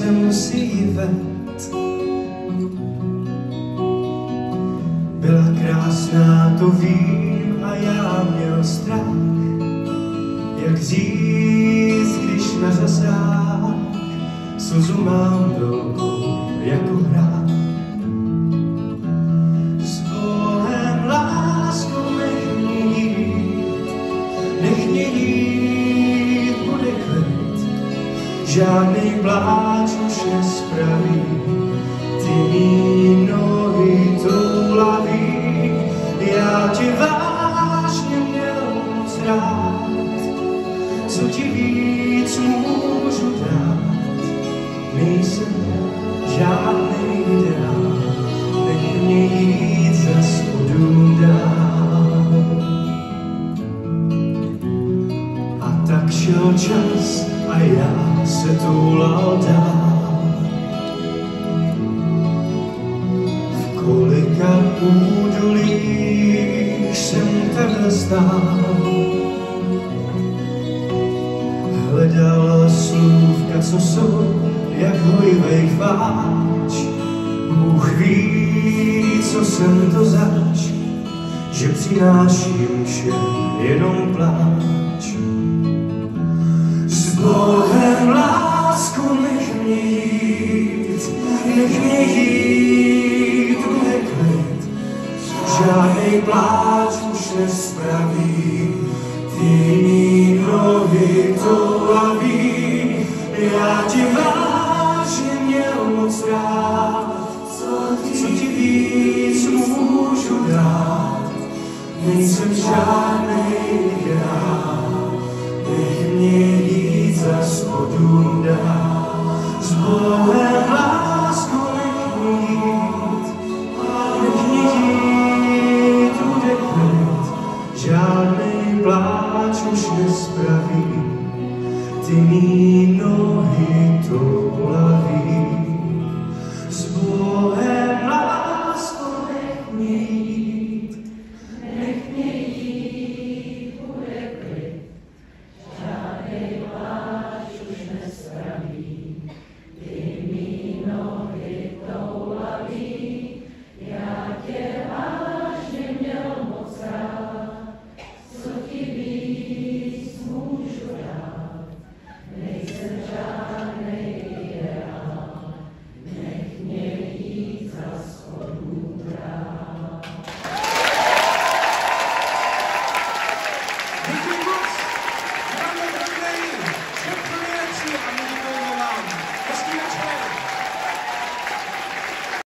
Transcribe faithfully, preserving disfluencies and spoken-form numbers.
jsem si ji ved. Byla krásná, to vím, a já měl strach. Jak říct, když na zasah slzu mám velkou jako hrách. S Bohem, láskou, nech mě jít, nech mě jít, bude klid. Žádný pláč už nespraví, ty mý nohy toulaví. Já tě vážně měl moc rád, co ti víc můžu dát. Nejsem žádnej ideál, nech mě jít za spodům dál. A tak šel čas a já se toulal dál. V kolika údolích jsem takhle stál. Hledal slůvka, co jsou jak hojivej chváč. Bůh ví, co jsem to zač, že přináším všem jenom pláč. S Bohem, lásku, nech mě jít, nech mě jít, bude klid. Žádnej pláč už nespraví, ty nohy toulaví. Já ti vážně měl moc rád, co ti víc můžu dát. Nejsem žádnej ideál, nech mě jít za spodům dál. S Bohem, láskou, nech mě jít, nech mě jít, bude klid. Žádnej pláč už nespraví, ty mý nohy toulaví. S Bohem